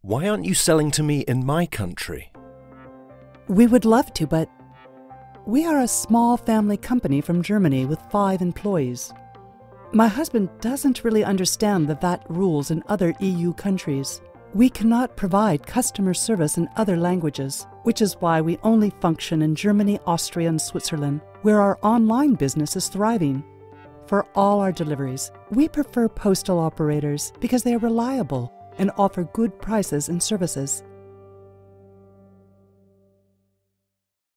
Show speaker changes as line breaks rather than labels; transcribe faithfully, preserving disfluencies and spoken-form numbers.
Why aren't you selling to me in my country?
We would love to, but we are a small family company from Germany with five employees. My husband doesn't really understand the V A T rules in other E U countries. We cannot provide customer service in other languages, which is why we only function in Germany, Austria, and Switzerland, where our online business is thriving. For all our deliveries, we prefer postal operators because they are reliable and offer good prices and services.